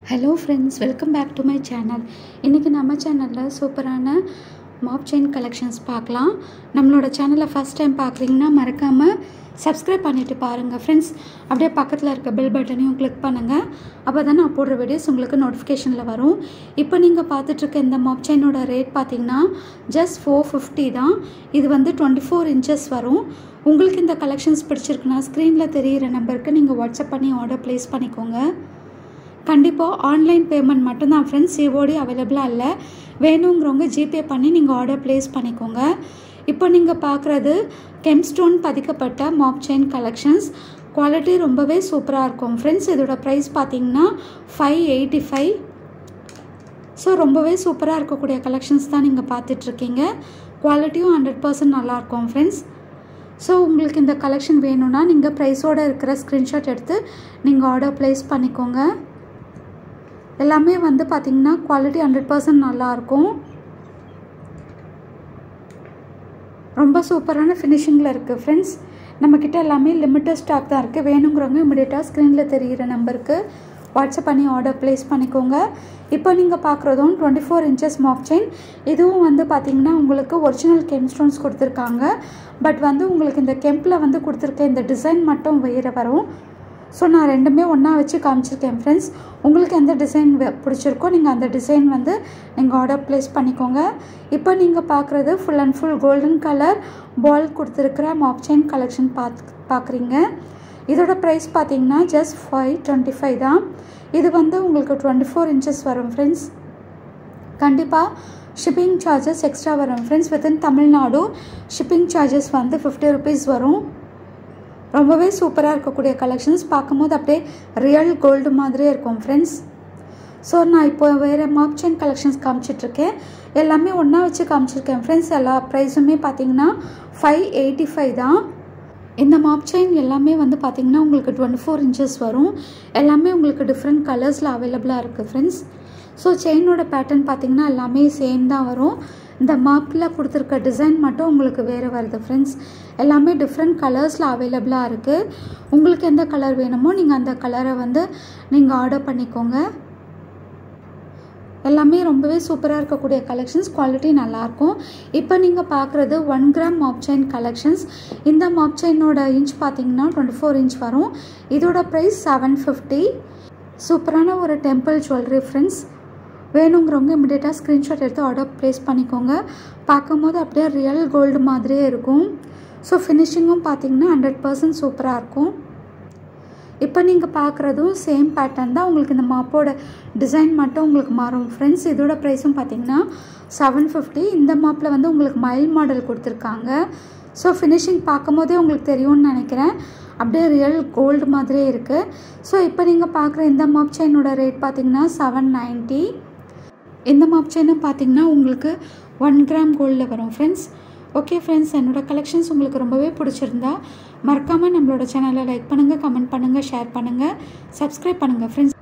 Hello friends, welcome back to my channel. இன்னைக்கு நம்ம சேனல்ல சூப்பரான மாப் செயின் கலெக்ஷன்ஸ் பார்க்கலாம். நம்மளோட சேனலை ஃபர்ஸ்ட் டைம் பார்க்குறீங்கன்னா மறக்காம சப்ஸ்கிரைப் பண்ணிட்டு பாருங்க ஃப்ரெண்ட்ஸ். அப்படியே பக்கத்தில் இருக்க பெல் பட்டனையும் கிளிக் பண்ணுங்க. அப்பதான் நான் போடுற வீடியோஸ் உங்களுக்கு நோட்டிஃபிகேஷன்ல வரும். இப்போ நீங்க பார்த்துட்டு இருக்க இந்த மாப் செயினோட ரேட் பார்த்தீங்கன்னா ஜஸ்ட் 450 தான். இது வந்து 24 inches வரும். உங்களுக்கு இந்த கலெக்ஷன்ஸ் பிடிச்சிருக்குன்னா ஸ்க்ரீனில் தெரியிற நம்பருக்கு நீங்கள் வாட்ஸ்அப் பண்ணி ஆர்டர் ப்ளேஸ் பண்ணிக்கோங்க. கண்டிப்பாக ஆன்லைன் பேமெண்ட் மட்டும்தான் ஃப்ரெண்ட்ஸ், சிஓடி அவைலபிளாக இல்லை. வேணுங்கிறவங்க ஜிபே பண்ணி நீங்கள் ஆர்டர் ப்ளேஸ் பண்ணிக்கோங்க. இப்போ நீங்கள் பார்க்குறது கெம்ஸ்டோன் பதிக்கப்பட்ட மாப் செயின் கலெக்ஷன்ஸ். குவாலிட்டி ரொம்பவே சூப்பராக இருக்கும் ஃப்ரெண்ட்ஸ். இதோட ப்ரைஸ் பார்த்தீங்கன்னா 585. ஸோ ரொம்பவே சூப்பராக இருக்கக்கூடிய கலெக்ஷன்ஸ் தான் நீங்கள் பார்த்துட்ருக்கீங்க. குவாலிட்டியும் 100% நல்லாயிருக்கும் ஃப்ரெண்ட்ஸ். ஸோ உங்களுக்கு இந்த கலெக்ஷன் வேணும்னா நீங்கள் ப்ரைஸோடு இருக்கிற ஸ்க்ரீன்ஷாட் எடுத்து நீங்கள் ஆர்டர் ப்ளேஸ் பண்ணிக்கோங்க. எல்லாமே வந்து பார்த்திங்கன்னா குவாலிட்டி 100% நல்லாயிருக்கும். ரொம்ப சூப்பரான ஃபினிஷிங்கில் இருக்குது ஃப்ரெண்ட்ஸ். நம்மக்கிட்ட எல்லாமே லிமிட்டட் ஸ்டாக் தான் இருக்குது. வேணுங்கிறவங்க இமிடியேட்டாக ஸ்க்ரீனில் தெரிகிற நம்பருக்கு வாட்ஸ்அப் பண்ணி ஆர்டர் ப்ளேஸ் பண்ணிக்கோங்க. இப்போ நீங்கள் பார்க்குறதும் 24 inches மாப் செயின். இதுவும் வந்து பார்த்திங்கன்னா உங்களுக்கு ஒரிஜினல் கெம் ஸ்டோன்ஸ் கொடுத்துருக்காங்க. பட் வந்து உங்களுக்கு இந்த கெம்பில் வந்து கொடுத்துருக்க இந்த டிசைன் மட்டும் வேறு வரும். ஸோ நான் ரெண்டுமே ஒன்றா வச்சு காமிச்சிருக்கேன் ஃப்ரெண்ட்ஸ். உங்களுக்கு எந்த டிசைன் பிடிச்சிருக்கோ நீங்கள் அந்த டிசைன் வந்து நீங்கள் ஆர்டர் ப்ளேஸ் பண்ணிக்கோங்க. இப்போ நீங்கள் பார்க்குறது full and full golden colour ball கொடுத்துருக்கிற மாப் செயின் கலெக்ஷன் பார்க்குறீங்க. இதோட ப்ரைஸ் பார்த்தீங்கன்னா ஜஸ்ட் 525 தான். இது வந்து உங்களுக்கு 24 inches வரும் ஃப்ரெண்ட்ஸ். கண்டிப்பாக ஷிப்பிங் சார்ஜஸ் எக்ஸ்ட்ரா வரும் friends. Within Tamil Nadu shipping charges வந்து 50 rupees வரும். ரொம்பவே சூப்பராக இருக்கக்கூடிய கலெக்ஷன்ஸ். பார்க்கும்போது அப்படியே ரியல் கோல்டு மாதிரியே இருக்கும் ஃப்ரெண்ட்ஸ். ஸோ நான் இப்போ வேறு மாப் செயின் கலெக்ஷன்ஸ் காமிச்சிட்ருக்கேன். எல்லாமே ஒன்றா வச்சு காமிச்சிருக்கேன் ஃப்ரெண்ட்ஸ். எல்லா ப்ரைஸுமே பார்த்தீங்கன்னா 585 தான். இந்த மாப் செயின் எல்லாமே வந்து பார்த்திங்கன்னா உங்களுக்கு 24 inches வரும். எல்லாமே உங்களுக்கு டிஃப்ரெண்ட் கலர்ஸில் அவைலபிளாக இருக்குது ஃப்ரெண்ட்ஸ். ஸோ செயினோட பேட்டர்ன் பார்த்திங்கன்னா எல்லாமே சேம் தான் வரும். இந்த மாப்பில் கொடுத்துருக்க டிசைன் மட்டும் உங்களுக்கு வேறு வருது ஃப்ரெண்ட்ஸ். எல்லாமே டிஃப்ரெண்ட் கலர்ஸில் அவைலபிளாக இருக்குது. உங்களுக்கு எந்த கலர் வேணுமோ நீங்கள் அந்த கலரை வந்து நீங்கள் ஆர்டர் பண்ணிக்கோங்க. எல்லாமே ரொம்பவே சூப்பராக இருக்கக்கூடிய கலெக்ஷன்ஸ். குவாலிட்டி நல்லாயிருக்கும். இப்போ நீங்கள் பார்க்குறது 1 gram மாப் செயின் கலெக்ஷன்ஸ். இந்த மாப் செயினோட இன்ச் பார்த்தீங்கன்னா 24 inch வரும். இதோட ப்ரைஸ் 750. சூப்பரான ஒரு டெம்பிள் ஜுவல்லரி ஃப்ரெண்ட்ஸ். வேணுங்கிறவங்க இமிடியேட்டாக ஸ்க்ரீன்ஷாட் எடுத்து ஆர்டர் ப்ளேஸ் பண்ணிக்கோங்க. பார்க்கும்போது அப்படியே ரியல் கோல்டு மாதிரியே இருக்கும். ஸோ ஃபினிஷிங்கும் பார்த்தீங்கன்னா 100% சூப்பராக இருக்கும். இப்போ நீங்கள் பார்க்குறதும் சேம் பேட்டர்ன் தான். உங்களுக்கு இந்த மாப்போட டிசைன் மட்டும் உங்களுக்கு மாறும் ஃப்ரெண்ட்ஸ். இதோட ப்ரைஸும் பார்த்தீங்கன்னா 750. இந்த மாப்பில் வந்து உங்களுக்கு மைல் மாடல் கொடுத்துருக்காங்க. ஸோ ஃபினிஷிங் பார்க்கும் போதே உங்களுக்கு தெரியும்னு நினைக்கிறேன். அப்படியே ரியல் கோல்டு மாதிரியே இருக்குது. ஸோ இப்போ நீங்கள் பார்க்குற இந்த மாப் செயினோட ரேட் பார்த்தீங்கன்னா 790. இந்த மாப் செயினும் பார்த்தீங்கன்னா உங்களுக்கு 1 gram கோல்டில் வரும் ஃப்ரெண்ட்ஸ். ஓகே ஃப்ரெண்ட்ஸ், என்னோடய கலெக்ஷன்ஸ் உங்களுக்கு ரொம்பவே பிடிச்சிருந்தா மறக்காமல் நம்மளோட சேனலை லைக் பண்ணுங்கள், கமெண்ட் பண்ணுங்கள், ஷேர் பண்ணுங்கள், சப்ஸ்கிரைப் பண்ணுங்கள் ஃப்ரெண்ட்ஸ்.